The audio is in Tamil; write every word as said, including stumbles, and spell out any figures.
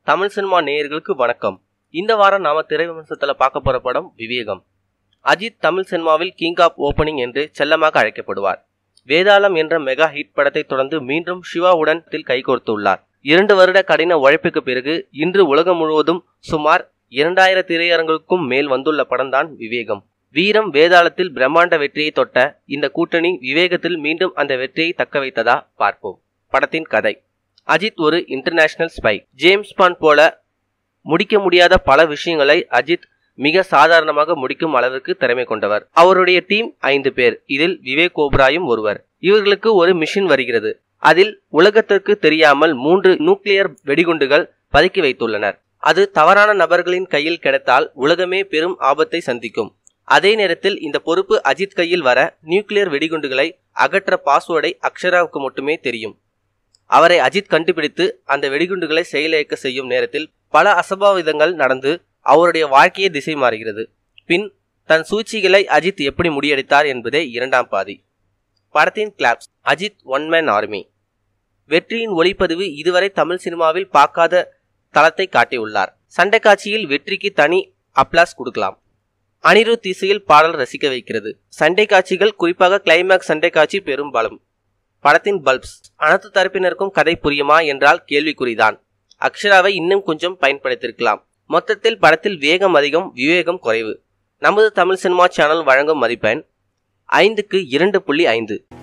தமிழ் சினிமா நேயர்களுக்கு வணக்கம். இந்த வாரம் நாம திரை விமர்சனத்துல பார்க்க போற படம் விவேகம். அஜித் தமிழ் சினிமாவில் கிங் ஆப் ஓபனிங் என்று செல்லமாக அழைக்கப்படுவார். வேதாளம் என்ற மெகா ஹிட் படத்தை தொடர்ந்து மீண்டும் சிவாவுடன் கைகோர்த்து உள்ளார். இரண்டு வருட கடின உழைப்புக்கு பிறகு இன்று உலகம் முழுவதும் சுமார் இரண்டாயிரம் திரையரங்குக்கும் மேல் வந்துள்ள படம்தான் விவேகம். வீரம் வேதாளத்தில் பிரம்மாண்ட வெற்றியை தொட்ட இந்த கூட்டணி விவேகத்தில் மீண்டும் அந்த வெற்றியை தக்க வைத்ததா பார்ப்போம். படத்தின் கதை: அஜித் ஒரு இன்டர்நேஷனல் ஸ்பை. ஜேம்ஸ் பாண்ட் போல முடிக்க முடியாத பல விஷயங்களை அஜித் மிக சாதாரணமாக முடிக்கும் அளவிற்கு திறமை கொண்டவர். அவருடைய டீம் ஐந்து பேர். இதில் விவேக் ஓபராயும் ஒருவர். இவர்களுக்கு ஒரு மிஷன் வருகிறது. அதில் உலகத்திற்கு தெரியாமல் மூன்று நியூக்ளியர் வெடிகுண்டுகள் பதுக்கி வைத்துள்ளனர். அது தவறான நபர்களின் கையில் கிடைத்தால் உலகமே பெரும் ஆபத்தை சந்திக்கும். அதே நேரத்தில் இந்த பொறுப்பு அஜித் கையில் வர நியூக்ளியர் வெடிகுண்டுகளை அகற்ற பாஸ்வேர்டை அக்ஷராவுக்கு மட்டுமே தெரியும். அவரை அஜித் கண்டுபிடித்து அந்த வெடிகுண்டுகளை செயலிழக்க செய்யும் நேரத்தில் பல அசம்பாவிதங்கள் நடந்து அவருடைய வாழ்க்கையை திசை மாறுகிறது. பின் தன் சூழ்ச்சிகளை அஜித் எப்படி முறியடித்தார் என்பதே இரண்டாம் பாதி. படத்தின் claps: Ajith one man army. வெற்றியின் ஒளிப்பதிவு இதுவரை தமிழ் சினிமாவில் பார்க்காத தளத்தை காட்டியுள்ளார். சண்டை காட்சியில் வெற்றிக்கு தனி அப்ளாஸ் கொடுக்கலாம். அனிருத் இசையில் பாடல் ரசிக்க வைக்கிறது. சண்டை காட்சிகள், குறிப்பாக கிளைமேக்ஸ் சண்டை காட்சி பெரும் பலம். படத்தின் பல்ப்ஸ்: அனைத்து தரப்பினருக்கும் கதை புரியுமா என்றால் கேள்விக்குறிதான். அக்ஷராவை இன்னும் கொஞ்சம் பயன்படுத்தியிருக்கலாம். மொத்தத்தில் படத்தில் வேகம் அதிகம், விவேகம் குறைவு. நமது தமிழ் சினிமா சேனல் வழங்கும் மதிப்பெண் ஐந்துக்கு இரண்டு புள்ளி ஐந்து.